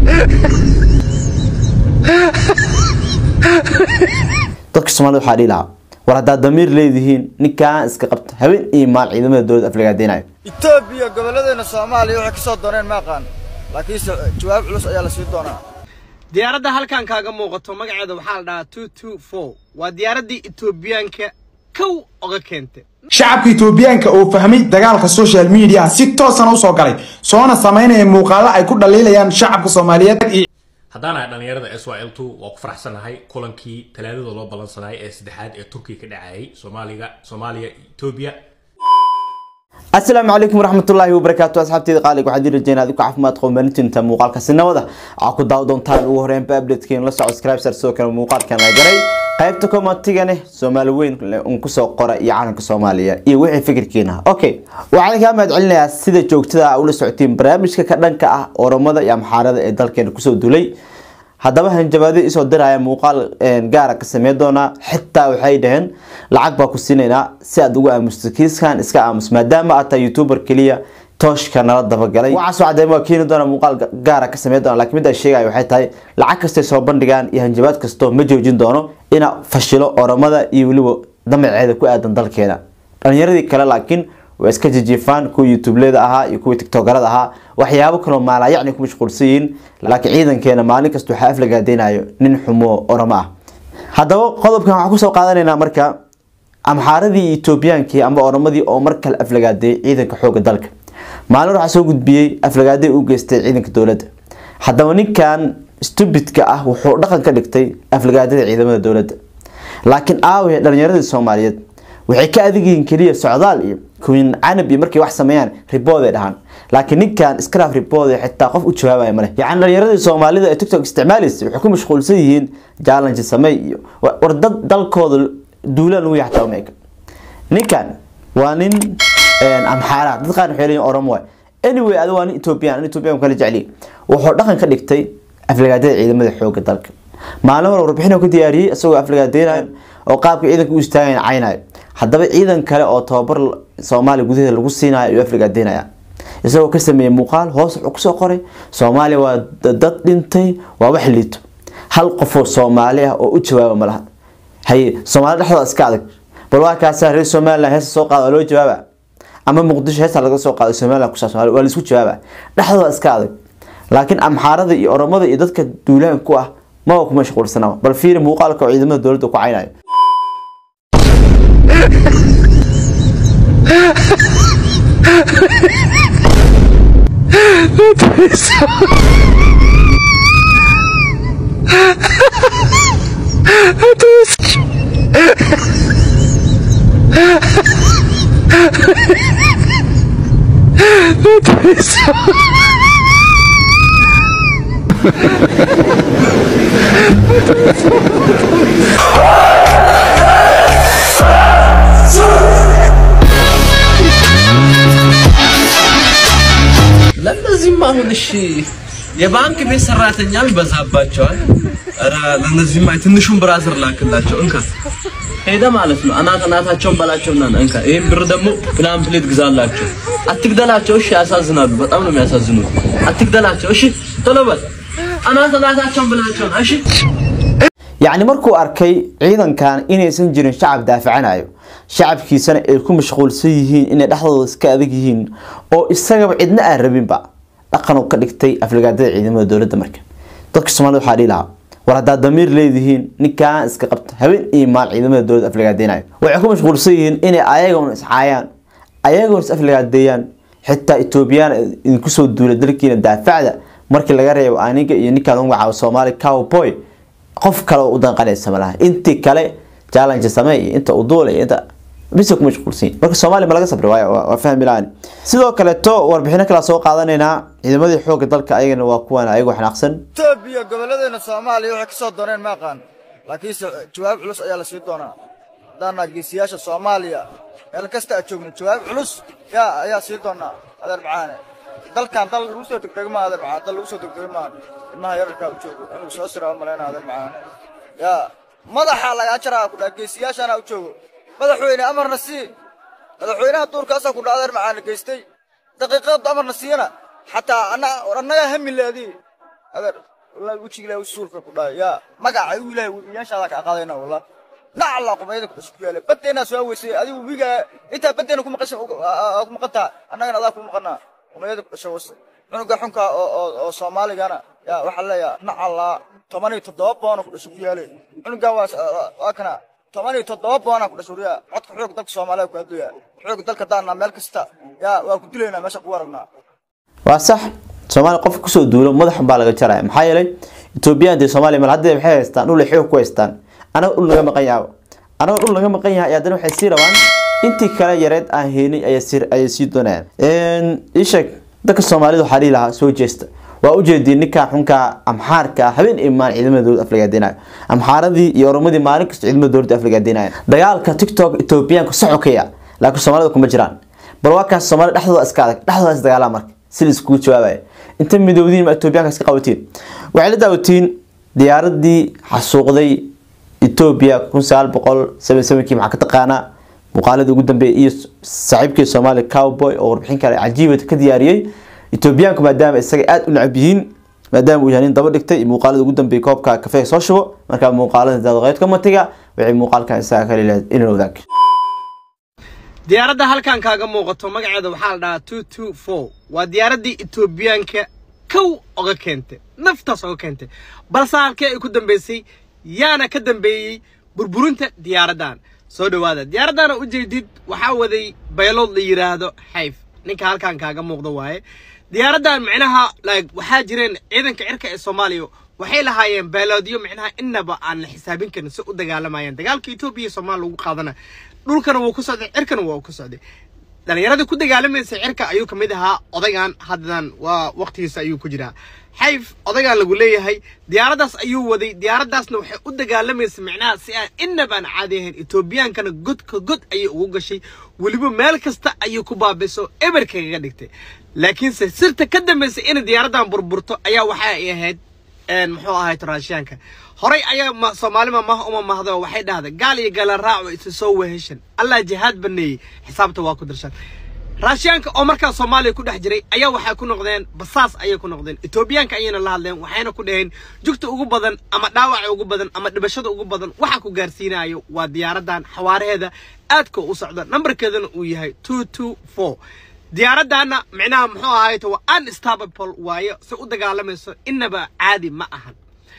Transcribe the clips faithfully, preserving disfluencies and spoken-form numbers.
dadka Soomaalidu waxa dhiilaa war hada damiir leedihiin ninkaan iska qabta habeen iyo maal ciidamada dawladda Aflagaadeynay Itoobiya gobolladeena Soomaaliya waxa ka soo dooneen ma aqaan laakiin jawaab culus ayaa la sii doonaa diyaaradda halkan kaaga muuqato magaceeda waxa la dhahaa two two four waa diyaaradii Itoobiyaanka kow oga keentay shacabka Itoobiyaanka oo fahmay dagaalka social media si toosan u soo galay soona sameynaya muuqaalo ay ku dhaliilayaan shacabka Soomaaliyeed haddana dhalinyarada S Y L two waa ku faraxsanahay kulankii talaadada loo balansanay ee saddexaad ee Turkiga ka dhacay Soomaaliga Soomaaliya Itoobiya السلام عليكم ورحمة الله وبركاته أصحابتي قالك واحد يرجعنا ذيك عفمات قوم بنتين تم مقال كسنة وده عقود داودون تان وهرين بابلت كين لسه سبسكرايب سرسو كان مقال كان لاجري قيبتكم أتيجانه سومالوين انكسو قرأ يعني كسومالية يوعي فكر كينها أوكي وعلى كلام علنا سيد جوك تدا أول ساعتين برامج كأنن كأ ورمضة يا محارة إدال كان كسو دولي هذا بهن جبادي إسود درها مقال جارة كسميدونا حتى وحيدهن العقبة كسيننا سادوا مستكيس كان إسكا أمس ما دام أتا يوتيوبر كليا توش كان رد بقالي وعسوا عدم وكين دونا مقال جارة كسميدونا لكن مدة الشيء وحيد هاي العكس تسوبن دجان يهن جباد كستو مجوجين دونه إنا فشلوا ورمضة يولوا دم العيد كو أدن ضل كنا أنا يردي كلا لكن وإسكا جيفان كو يوتيوب ليدا أها يكو تيك توك رد أها وحيابو كانوا ما لا يعني كو مشغول سين لكن عيدا كنا مالك استو حافل قاعدين أيو ننحمو ورماه هذا قضب كان عكوس وقادرنا مركا أم حاردي إثيوبيان كي أم ورمادي أو مركا الأفلقادي عيدا كحوق الدلك ما له راح سوق بيه أفلقادي وجست عيدا كدولة هذا وني كان استبت كأه وحور دخل كدكتي أفلقادي عيدا من الدولة لكن آوي لنيرد الصوماليات وحكى ذيك كلية سعودالي كون عنبي مركي واحد سميان ريبودي دهان لكن نيك كان اسكراف ريبودي حتى قف وجهابه يمره يعني لنيرد الصوماليات تيك توك استعماليس وحكم مشغول سيين جالنج سمي وردد دلكود دولة نوي حتى وميك نيكان وانين أم حارات دقان حيلين أورموا anyway هذا وان إثيوبيان إثيوبيان كله جعلي وحور دخن كدكتي أفلقادي عيدا مدح حوق الدلك ما له ربحنا كدياري أسوي أفلقادينا وقابك عيدا كوستاين عيناي haddaba ciidan kale oo tababar Soomaali gudaheeda lagu siinayo iyo Aflagaadeynaya isagoo ka sameeyay muuqaal hoos u soo qoray Soomaali waa dad dhintay waa wax liito hal qof oo Soomaali ah oo u jawaab ma laha hay Soomaali dhaxda iska adag bal waa ka saaray Soomaali hees soo qaado loo jawaaba ama Muqdisho hees laga soo qaado Soomaali ku saabsan waa la isku jawaaba dhaxda iska adag laakiin amxaarada iyo oromada iyo dadka duulaan ku ah ma ku mashquulsana bal fiir muuqaalka ciidamada dawladda ku caynayo لازم ما هو الشيء የባንክ ቤት ሰራተኛም በዛባቸዋል አረ ለነዚህ ማይ ትንሹን ብራዘር ላክላቸው እንካ ሄደ ማለት ነው አናት አናታቸውን ባላቸውና እንካ ይሄን ብር ደግሞ ፕላን ፕሌት ግዛላቸው አትግደላቸው እሺ ያሳዝናሉ በጣም ነው የሚያሳዝኑት አትግደላቸው እሺ ቶሎ በል አናት አናታቸውን ብላቸው እሺ يعني مركو أركي عيدا كان إني سنجرين شعب دافعنايو شعب كي سنة يكون مشغول سيهين إني لحظة سكاذيهين أو السبب عندنا أهربين بقى أقنوا كدكتي أفلقادي عيدمada dawladda marka dadka Soomaalidu waxa dhiilaa war hada damiir leedihiin ninkaan iska qabta habeen iyo maal ciidamada dawladda Aflagaadeynay waxay ku mashquulsan inay ayagoon isxaayaan ayagoon Aflagaadeeyaan xitaa Ethiopian in ku soo duulay dalkiina daafacda markii laga reebo aniga iyo ninkaan ugu caaw Soomaali cowboy qof kale oo u danqanaysa malaha intii kale challenge sameeyay inta u duulay inta بس كم مشغولين marka Soomaali ma laga sabri waayo waa fahmi laan sidoo kale to warbixino kala soo qaadanayna ciidamada xoogga dalka ayagana waa kuwan ayagu xanaaqsan Itoobiya gobolladeena Soomaaliya waxa ka soo dooneen ma aqaan laakiin jawaab culus ayaa la sii doonaa dana geesiyaasha Soomaaliya meel kasta ay joogno jawaab culus yaa ayaa sii doonaa adar macaane dalkan dal lagu soo degdegma adar macaane dal lagu soo degdegma ilmaha yarka u joogo inuu soo siraa maleena adar macaane yaa madaxa laga jaraa ku dhageesiyaashana u joogo madaxweyne amarna si madaxweynaha duurkaas ku dhaadar macaan geystay daqiiqad amarna siina hatta ana anaga hamil leedii adeer والله وجهي لا وسولك كودا يا مقع ويلاه وياشا ka qaadayna والله nacla qubayda ku isku yeelay badeena soo weysay adigu wiiga inta badeena ku maqashay ku maqata anagana adaa ku maqana qubayda ku soo weysay cunuga xunka oo oo Soomaaligana ya waxa la yaa nacla toban iyo toddoba boon ku isku yeelay cunuga waa kana toban iyo toddoba boon ku dhasuriya codka xoog dalka Soomaaliya ku aduya xoog dalka daana meel kasta ya waa ku dileena meesha ku waragnaa waa sax Soomaali qof ku soo duulo madax baa laga jaray maxaa yeelay Itoobiya iyo Soomaaliya mal hadda waxay haystaan dhul xoog ku haystaan ana dhul laga maqan yahay ana dhul laga maqan yahay aadana waxay sii rabaan intii kala yareed aan heenay ay sir ay sii doonaan een ishak dadka Soomaalidu xariir laha soo jeesta waa u jeedin ninka xunka amxaarka habeen imaan ciidamadooda Afrikaadina amxaaradii iyo oromadii maalin kasta ciidamadooda Afrikaadina dagaalka TikTok Itoobiyaanku socokaya laakiin Soomaalidu kuma jiraan bal waa ka Soomaali dhaxdooda iska adag dhaxdooda dagaalama marka si isku jawaabay inta midowdiin ma Itoobiyaanka iska qawatiin waxay la daawatiin diyaaradii xasuuqday Itoobiya kun sagaal boqol toban iyo toban kii maxaa ka taqaana muqaalada ugu dambeeyay iyo saaxiibkii Soomaali cowboy oo warbixin kale cajiib ka diyaariyay Itoobiyaanku maadaama isaga aad u nacab yihiin maadaama uu yahay daba dhigtay muqaalada ugu dambeeyay koobka kafee soo shubo marka muqaalada dadqeyd ka matiga waxay muqaalkan isaga kale leeyahay inuu wadaag diyaaradda halkan kaaga muuqato magaceeda waxaa la dhahaa two two four waa diyaaradii Itoobiyaanka kow oga keentay naftaas oga keentay balse halkee ay ku dambeysay yaana ka dambeeyay burburinta diyaaradan soo dhawaada diyaaradan u jeedid waxa waday baylood la yiraahdo Xayf ninka halkan kaaga muuqdo waaye diyaaradan macnaha like waxa jireen ciidanka cirka ee Soomaaliya waxay lahaayeen bayloodyo macnaha inaba aan la xisaabin karin si u dagaalamayaan dagaalka Itoobiya iyo Soomaaliya lagu qaadana dhulkana wuu ku socday cirkana wuu ku socday dhalinyarada ku dagaalamaysa cirka ayuu kamid ahaa odagan haddan waa waqtigiisa ayuu ku jiraa Xayf odagan lagu leeyahay diyaaradaas ayuu waday diyaaradaasna waxay u dagaalamaysa macnaha si aan inaba caadi ahayn Itoobiyaankana god ka god ayay ugu gashay waliba meel kasta ayuu ku baabiso eberka kaga dhigtay laakiin sirta ka dambeysay in diyaaradan burburto ayaa waxa ay ahayd een muxuu ahaa Raashiyaanka horay ayaa Soomaalima ma uma mahdo waxay dhahday gaal iyo gaal raaco isu soo weheshan Allah jihaad baneey xisaabta waa ku dirshan Raashiyaanka oo markaa Soomaaliya ku dhex jiray ayaa waxa ku noqdeen basaas ayay ku noqdeen Itoobiyaanka ayayna la hadleen waxayna ku dhaheen jugta ugu badan ama dhaawac ugu badan ama dhibashada ugu badan waxa ku gaarsiinayo waa diyaaradan xawaareeda aadka u socda numberkeedana uu yahay two two four diyaaradana macnaha muxuu ahaay waa unstoppable waayo si u dagaalamayso inaba caadi ma ahan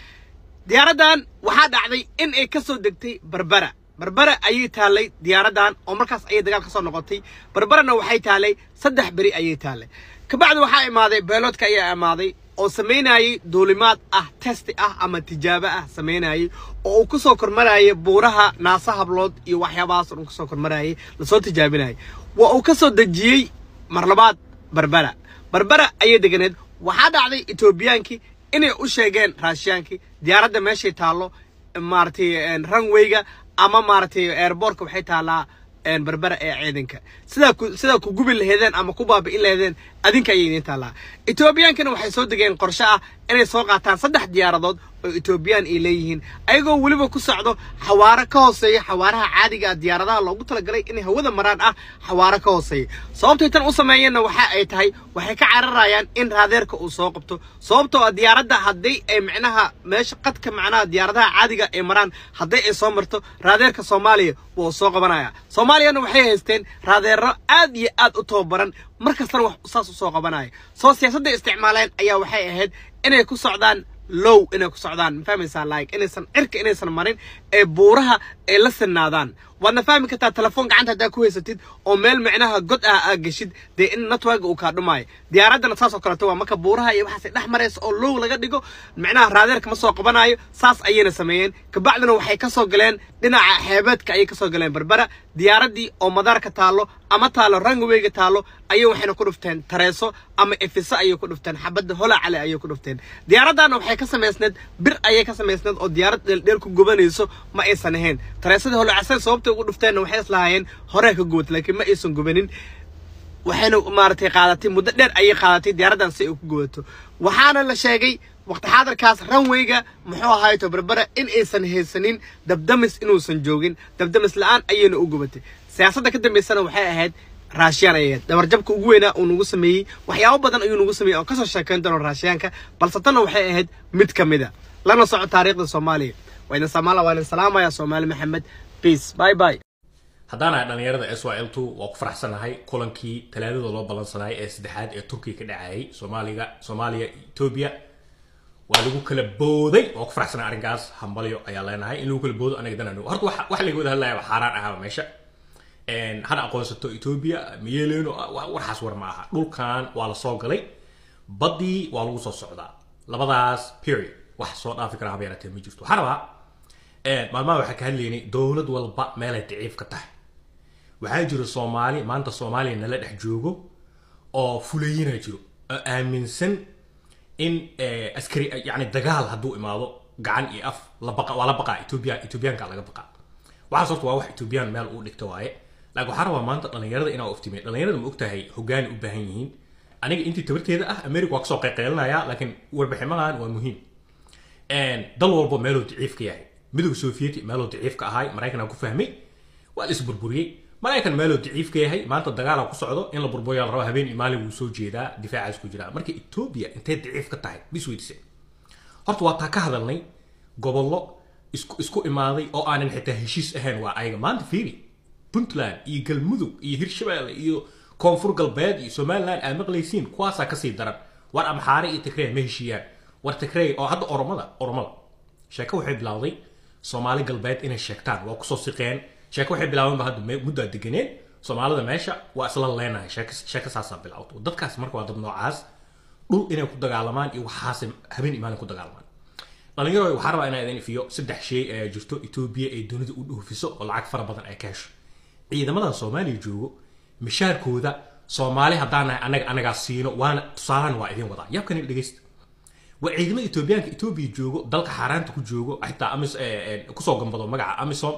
diyaaradan waxa dhacday in ay ka soo degtay Barbara Barbara ayay taalay diyaaradan oo markaas ay dagaal ka soo noqotay Barbarana waxay taalay saddex bari ayay taalay ka bacdi waxa imaaday bayloodka ayaa imaaday oo sameynayay duulimaad ah test ah ama tijaabo ah sameynayay oo uu ku soo kormarayay buuraha naasa hablood iyo waxyaabahaas uu ku soo kormarayay la soo tijaabinayay waa uu ka soo dajiyay mar labaad Barbara Barbara ayay deganeed waxa dhacday Itoobiyaankii inay u sheegeen Raashiyaankii diyaaradda meeshay taalo maartay runwayga ama maartay airportka waxay taalaa een Barbara ee ciidanka sida sida ku gubi laheedeen ama ku baabi'in laheedeen adinka ayay inta taalaa Itoobiyaankana waxay soo degeen qorshe ah inay soo qaataan saddex diyaaradood oo Itoobiyaan ay leeyihiin ayagoo waliba ku socdo xawaare ka hooseeya xawaaraha caadiga ah diyaaradaha loogu talagalay in hawada maraan ah xawaare ka hooseeya sababtoo tan u sameeyeen waxa ay tahay waxay ka cararayaan in raadeerka uu soo qabto sababtoo ah diyaaradda haddii ay macnaha meesha qadka macnaha diyaaradaha caadiga ay maraan haddii ay soo marto raadeerka Soomaaliya wuu soo qabanaya Soomaaliyana waxay haysteen raadeero aad iyo aad u tababaran markastana wax saas u soo qabanaya soo siyaasadda isticmaaleen ayaa waxay ahayd inay ku socdaan low inay ku socdaan fahmaysaa like inaysan cirka inaysan marin ee buuraha ay la sinaadaan wadna fahmi kartaa telefoon gacanta hadaa ku haysatid oo meel macnaha god ah aad gashid dee in network uu ka dhumaay diyaaradana saas oo kale waa marka buuraha iyo waxaas dhex marayso oo low laga dhigo macnaha raadeerka ma soo qabanayo saas ayayna sameeyeen ka bacdina waxay ka soo galeen dhinaca xeebeedka ayay ka soo galeen Barbara diyaaradii oo madaarka taalo ama taalo runwayga taalo ayay waxayna ku dhufteen tareeso ama efisa ayay ku dhufteen xabada hola cali ayay ku dhufteen diyaaradana waxay ka sameysneed bir ayay ka sameysneed oo diyaarad dheer ku gubanayso ma aysan ahayn tareesada hola casay sababta ugu dhufteen waxay islaayeen hore ka gubad laakiin ma aysan gubanin waxayna maartay qaadatay muddo dheer ayay qaadatay diyaaradan si ay ku gubato waxaana la sheegay waqti xaadirkaas runwayga muxuu ahaay Barbara in aysan haysanin dabdamis inuusan joogin dabdamis la'aan ayayna u gubatay siyaasadda ka dambeysana waxay ahayd raashiyaan ay ahayd dabarjabka ugu weynaa uu nagu sameeyey waxyaabo badan ayuu nagu sameeyey oo kasoo sheekayn doono raashiyaanka balse tanna waxay ahayd mid ka mid a lana soco taariikhda soomaaliya waa idin samaala waa idin salaamaya soomaali maxamed peace bye bye haddaan ahay dhalinyarada S Y L two waa ku faraxsanahay kulankii talaadada loo balansanayay ee saddexaad ee Turkiga ka dhacayay Soomaaliga Soomaaliya Ethiopia waa lagu kala booday waa ku faraxsanahay arrinkaas hambalyo ayaa leenahay in lagu kala boodo anaga danano horta waxa wax laga wada hadlayaa xaraan ah meesha een hada aqoonsato Ethiopia miyeeleno waxaas war ma aha dhulkan waa la soo galay badii waa lagu soo socdaa labadaas period wax soo dhaafi kara habeeratay ma jirto harba ee maalmaha waxa ka hadlaynay dawlad walba meel ay daciif ka tahay waxaa jiro Soomaali maanta Soomaaliya nala dhex joogo oo fulayina jiro aaminsan in askari yani dagaal haduu imaado gacan iyo af la baqa wala baqa Ethiopia Ethiopianka laga baqa waxa sababta waa wax Ethiopian meel uu dhigto waaye laakiin waxa rabaa maanta dhalinyarada inaa oftimay dhalinyarada ma ogtahay hoggaan u baahan yihiin aniga intii tabarteeda ah America waa ka soo qayqeelanaya laakiin warbiximahan waa muhiim een dal walba meel uu daciif ka yahay midowga Soviet meel uu daciif ka ahay Mareykanka ku fahmay waa is burburiyay Mareykan meel uu daciif ka yahay maanta dagaal ku socdo in la burburiyo la rabo habeen imaali uu soo jeedaa difaacaas ku jira markii Ethiopia intay daciif ka tahay bisweedise horta waa taa ka hadalnay gobollo isku isku imaaday oo aanan xitaa heshiis ahayn waa ayaga maanta fiiri Puntland iyo Galmudug iyo Hirshabeelle iyo Koonfur Galbeed iyo Somaliland ay maqlaysiin kuwaasa ka sii daran war Amxaare iyo Tigray ma heshiiyaan war Tigray oo hadda Oromada Oromada sheeko waxay bilowday Soomaali Galbeed inay sheegtaan waa ku soo siqeen sheeko waxay bilaabeen hadda muddo deganeen Soomaalida meesha waa isla leenahay sheeko sheeko saasa bilowdo dadkaas marka waa dad noocaas dhul inay ku dagaalamaan iyo waxaas habeen imaan ku dagaalamaan dhalinyaro waxa rabaa inay idin fiyo saddex shay ay jirto Ethiopia ay dunida u dhoofiso oo lacag fara badan ay ka hesho ciidamada Soomaaliya joogo mishaarkooda Soomaali hadaan anaga anaga siino waana tusaalan waa idin wada yabkan dhageysta waa ciidamada Ethiopianka Ethiopia joogo dalka xaraanta ku joogo xitaa amis ku soo gambado magaca amisom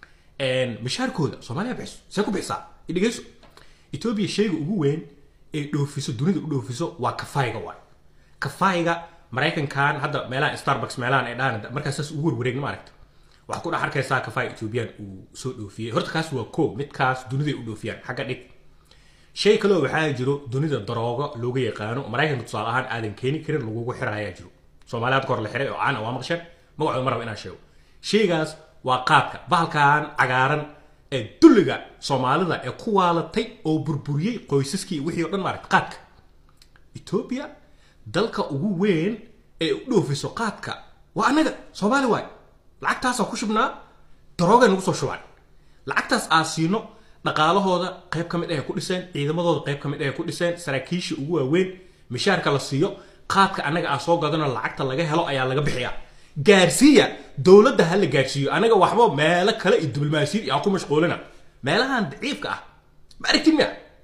een mishaarkooda Soomaaliya bixis say ku bixisa dhageyso Ethiopia shayga ugu weyn ee dhoofiso dunida u dhoofiso waa kafayga waay kafayga Mareykankan hadda meelaha Starbucks meelaha ay dhaan markaas ugu wareegno ma aragto wax ku dhaxarkaysa kafay Ethiopian uu soo dhoofiyay horta kaas waa ko midkaas dunida u dhoofiyaan xaga dhig shay kale waxa jiro dunida darooga looga yaqaano Mareykanka tusaale ahaan aadan keeni karin lagu xiraaya jiro Soomaaliyaad kor la xiray oo aan waa maqshan magacu maraba inaan sheego shaygaas waa qaadka bahalkan cagaaran ee dulliga Soomaalida ee ku waalatay oo burburiyay qoysaskii wixii oo dhan ma aragto qaadka Ethiopia dalka ugu weyn ee u dhoofiso qaadka waa anaga Soomaali waay lacagtaas ku shubnaa darooga nagu soo shubaan lacagtaas aasiino dhaqaalahooda qayb kamid ah ku dhiseen ciidamadooda qayb kamid ah ku dhiseen saraakiisha ugu waaweyn mishaarka la siiyo qaadka anaga aan soo gadano lacagta laga helo ayaa laga bixiyaa gaarsiya dawladda hal la gaarsiyo anaga waxba meel kale iyo diblomaasiyad iyo ku mashquulina meelahan daciifka ah ma aragtina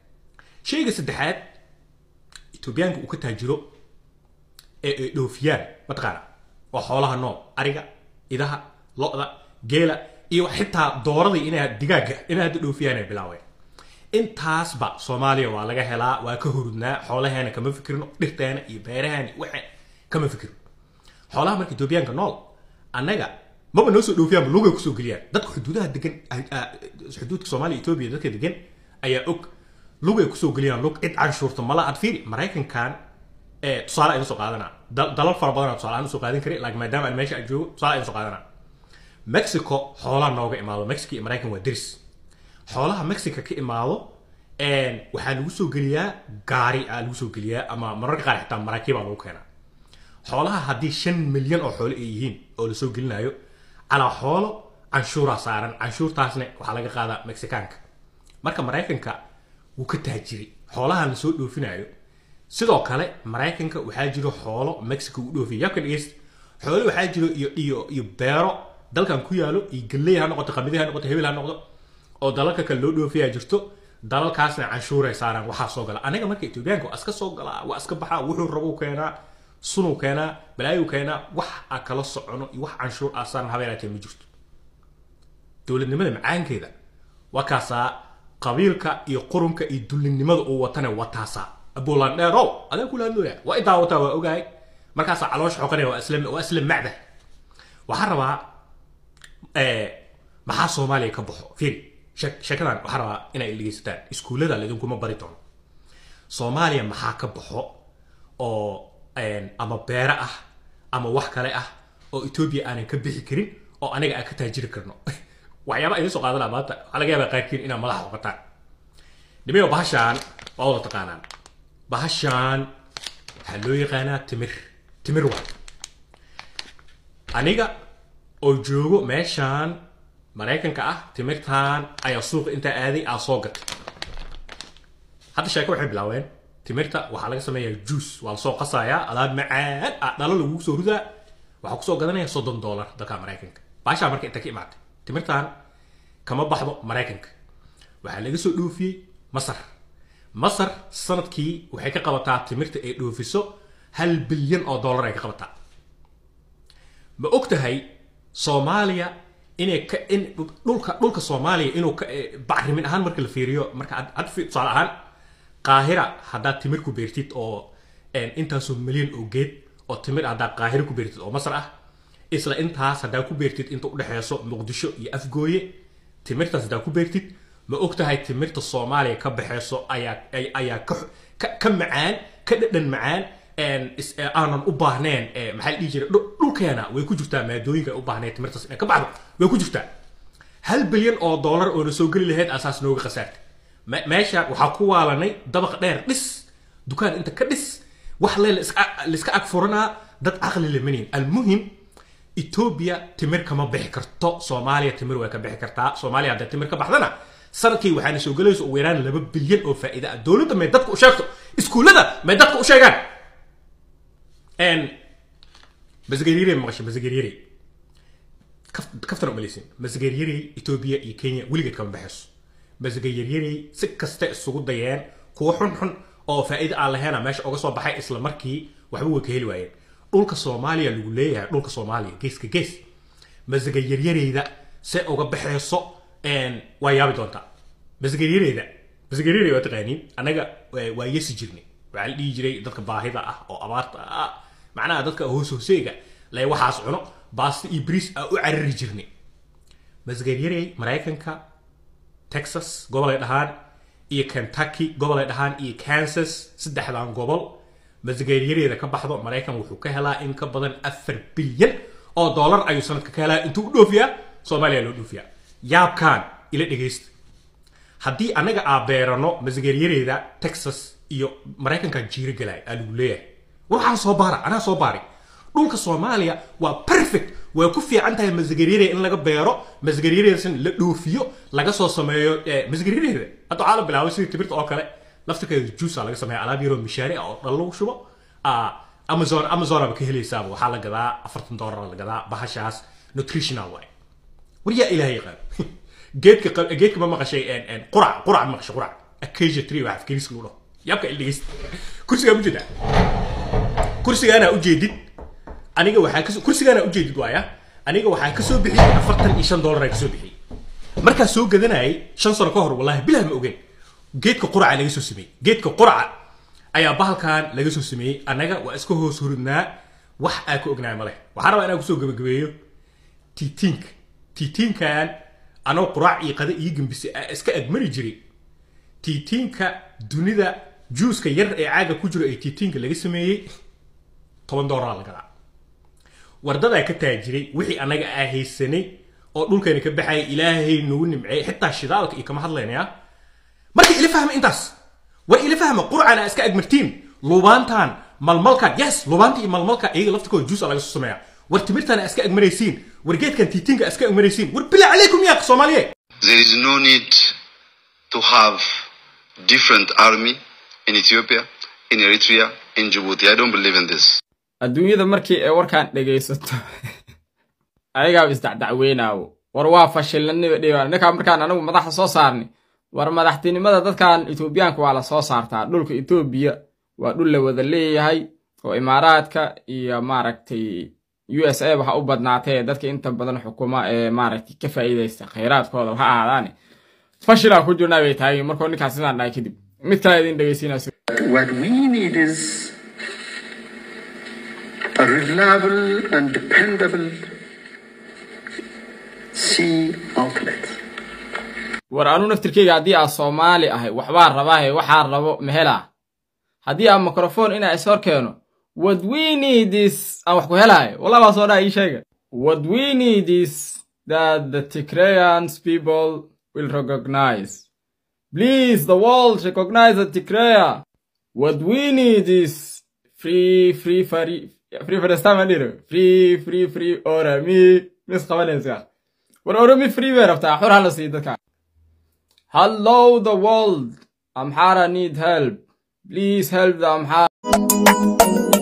shayga saddexaad Ethiopianka uu ka taajiro ee dhoofiyaan matqaana waa xoolaha nool ariga idaha lo'da geela iyo xitaa doorada inay digaaga inay dhoofiyaan ay bilaaween intaas ba Soomaaliya waa laga helaa waa ka hurudnaa xoolaheena kama fikirno dhirteena iyo beeraheena waxa kama fikirno xoolaha markii Ethiopianka nool anaga maba noo soo dhoofiyaan lugu ku soo galiyaan dadka xuduudaha degan xuduudka Soomaaliya Ethiopia dadka degan ayaa og lugu ku soo galiyaan lug cid canshuurta mala ad fiiri Mareykankan ee tusaale ay soo qaadana dalal fara badan tusaale aan soo qaadan karin laakiin maadaama aan meesha joogo tusaale ay soo qaadana Mexico xoolaha nooga imaado Mexico iyo Mareykan waa diris xoolaha Mexico ka imaado een waxa lagu soo galiyaa gaari aa lagu soo galiyaa ama mararka qaar xitaa maraakiib lagu keenaa xoolaha hadii shan milyan oo xoolo ay yihiin oo la soo galinayo ala xoolo canshuura saaran canshuurtaasna waxa laga qaadaa Mexicaanka marka Mareykanka wuu ka taajiri xoolaha la soo dhoofinayo sidoo kale Mareykanka waxa jiro xoolo Mexico u dhoofiyo yabka dhigeyst xoolo waxa jiro iyo iyo iyo beero dalkan ku yaalo iyo galey ha noqoto qamadi ha noqoto hebel ha noqdo oo dalalka kale loo dhoofiyaa jirto dalalkaasna canshuur ay saaraan waxa soo gala aniga markay Ethiopianka aska soo gala waa aska baxa wuxuu rabo keenaa sunu keenaa balaayu keenaa wax kala socono iyo wax canshuur aasan habeeraatay ma jirto dawladnimada macaankeeda waa kaasa qabiilka iyo qurunka iyo dulinimada oo watana wataasa abulan dheero adan kula hadlaya waa idaa wata waa ogaay markaas caloosh xoqanay waa islam waa islam macda waxa rabaa ee maxaa Soomaaliya ka baxo fiir shakadan waxa rabaa inay dhageysataan iskuulada la idinkuma bari doono Soomaaliya maxaa ka baxo oo een ama beera ah ama wax kale ah oo Ethiopia aanan ka bixi karin oo aniga aan ka taajiri karno waxyaabo ay soo qaadana maanta waxa laga yaabaa qaarkiin inaan madax waqtaan nimeeyo bahashaan waa wada taqaanaan bahashaan waxa loo yaqaanaa timir timir waa aniga oo joogo meeshaan Mareykanka ah timirtaan ayaa suuq inta aaday aa soo gatay hadda sheeko waxay bilaaween timirta waxa laga sameeyaa juice waa soo qasayaa alaab macaan dhalo lagu soo rudaa waxa ku soo gadanaya soddon dollar dalka Mareykanka baasha markay inta ka imaatay timirtaan kama baxdo Mareykanka waxa laga soo dhoofiyay Masar Masar sanadkii waxay ka qabataa timirta ay dhoofiso hal bilyan oo dollar ay ka qabataa ma ogtahay Soomaaliya inay ka in dhulka dhulka Soomaaliya inuu ka bacrimin ahaan marka la fiiriyo marka aad fiirsado ahaan Qaahira hadda timir ku beertid oo een intaas oo milyan oo geed oo timir hadda Qaahira ku beertid oo Masar ah isla intaas hadda ku beertid inta u dhaxayso Muqdisho iyo Afgooye timirtaas hadda ku beertid ma ogtahay timirta Soomaaliya ka baxayso ayaa ayaa ka ka macaan ka dhadhan macaan een aanan u baahneen maxay dhigi jiray dhulkeena way ku jirtaa maadooyinka u baahneen timirtaas in ka baxdo way ku jirtaa hal bilyan oo dollar oo soo gali lahayd asaas nooga qasaartay meesha waxa ku waalanay dabaq dheer dhis dukaan inta ka dhis wax leel iska ag furana dad aqli leeyahay almuhim Ethiopia timir kama bixi karto Soomaaliya timir way ka bixi kartaa Soomaaliya hadda timir ka baxdana sanadkii waxaana soo galayso ugu yaraan laba bilyan oo faa'iido ah dawladda may dadku u sheegto iskuulada may dadku u sheegaan en masgariire maqasho masgariire كفتر ماليسين مسجريري إثيوبيا إي كينيا ولقيت كم بحث مسجريري سكست السقوط ديان كوحن حن أو فائدة على هنا ماشي أو قصوا بحي إسلام مركي وحبوا كهيل وين دول كصوماليا الولاية دول كصوماليا جيس كجيس مسجريري ذا سأو بحث إن ويا بدونتا مسجريري ذا مسجريري وتغني أنا جا ويسجرني وعلى يجري ذاك باهظة أو أبارت معناها ذاك هو سوسيجا لا وحاس عنو باست إبريس أو عرّي جرني مسجريري مريكانكا تكساس قبل الدهان إيه كنتاكي قبل الدهان إيه كانساس سدح دهان قبل مسجريري إذا كبحضو مريكان وحكاها إن كبدن أثر بليون أو دولار أي سنة كهلا أنتو دوفيا صوماليا لو دوفيا ياب كان إلى دقيست هدي أنا أبيرانو مسجريري إذا تكساس إيو مريكانكا جيري جلاي الولاية وحنا صوبارا أنا صوباري دولك Soomaaliya waa perfect way ku fiican tahay masgariirey in laga beero masgariireysan la dhoofiyo laga soo sameeyo masgariireyda hadda caalam bilaaway sidii tibirta oo kale laftirkeeda juice laga sameeyo alaab yaro mishaari oo dhal lagu shubo Amazon Amazon ba ka helaysaa waxa la gadaa afartan dollar la gadaa bahashaas nutritional way wariya ilaahay qab geedka geedka ma maqashay en qurac qurac maqashay qurac akeja three waxa fikiris luulo yabka ildigis kursiga mujida kursiga ana u jeedid aniga waxa ka kursigaana u jeedid waaya aniga waxa ka soo bixiyay afartan iyo shan dollar ka soo bixiyay marka soo gadanay shan sano ka hor wallahi bilaah ma ogeyn geedka quraca laga soo sameeyay geedka quraca ayaa bahalkan laga soo sameeyay anaga waa iska hoos hurudnaa wax aan ku ognaay male waxa rabaa inaan ku soo gabagabeeyo titink titinkan anoo qurac iyo qada iyo gambisi iska agmari jiray titinka dunida juuska yar ee caaga ku jiro ee titinka laga sameeyay toban dollar laga gadaa wardada ka taajiray wixii anaga ahaysanay oo dhulkeena ka baxay ilaahay nagu nimcay xitaa shidaalka iyo kama hadlaynaya markii ila fahmay intaas way ila fahmay qur'aana iska agmartiin lubantan malmalka yes lubanti iyo malmalka ay laftikoo juice laga soo sameeyaa war timirtana iska agmaraysiin war geedkan tiitinka iska agmaraysiin war bilaa alaykum ya Soomaaliye. There is no need to have different army in Ethiopia, in Eritrea, in Djibouti. I don't believe in this. adduunyada markii ay warkaan dhageysato ayaga isdacdacweynaawo war waa fashilnimo dhiibaan ninka markaan anagu madaxa soo saarnay war madaxtinimada dadkan Etoobiyaanka waa la soo saartaa dhulka Ethiopia waa dhul la wada leeyahay oo imaaraadka iyo maaragtay U S A waxa u badnaatay dadka inta badan xukuma ee maaragtay ka faa'iideysta kheyraadkooda waxa ahaadaan fashila ku jirnaa way tahay markoo ninkaas sidaan dhaay kadib mid kale idin dhageysiinayso. What we need is a reliable and dependable sea outlet. war anu naftirkeyga haddii aan Soomaali ahay waxbaa rabaahay waxaa rabo mehela haddii aan microphone ina is hor keeno what we need is aan wax ku helahay wala waa soo dhaay sheega what we need is that the Tigrayan people will recognize. Please, the world recognize the Tigray. What we need is free, free, free, free for the stamina. Free, free, free, Orami. Miss Kavanenska. What Orami free where after Hurala see the car. Hello, the world. Amhara need help. Please help the Amhara.